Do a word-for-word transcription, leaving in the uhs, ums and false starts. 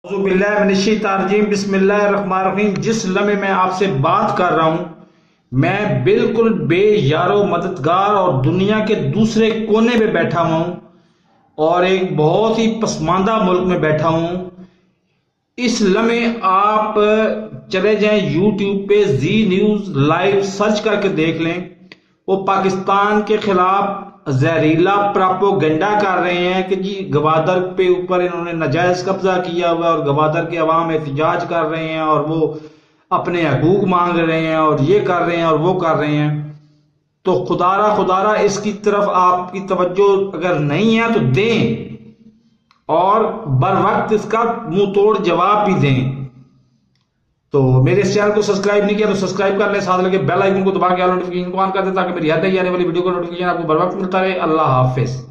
बिस्मिल्लाहिर्रहमानिर्रहीम। जिस लम्हे मैं आपसे बात कर रहा हूं, मैं बिल्कुल बेयारो मददगार और दुनिया के दूसरे कोने पे बैठा हुआ हूं और एक बहुत ही पसमानदा मुल्क में बैठा हूं। इस लम्हे आप चले जाएं यूट्यूब पे जी न्यूज लाइव सर्च करके देख लें। वो पाकिस्तान के खिलाफ जहरीला प्रोपेगेंडा कर रहे हैं कि जी गवादर पे ऊपर इन्होंने नाजायज कब्जा किया हुआ और गवादर के अवाम एहतजाज कर रहे हैं और वो अपने हकूक मांग रहे हैं और ये कर रहे हैं और वो कर रहे हैं। तो खुदारा खुदारा इसकी तरफ आपकी तवज्जो अगर नहीं है तो दें और बर वक्त इसका मुंह तोड़ जवाब भी दें। तो मेरे इस चैनल को सब्सक्राइब नहीं किया तो सब्सक्राइब कर लें, साथ लगे बेल आइकन को दबा के नोटिफिकेशन को ऑन कर दें ताकि मेरी हर नई आने वाली वीडियो का नोटिफिकेशन आपको बर वक्त मिलता रहे। अल्लाह हाफिज।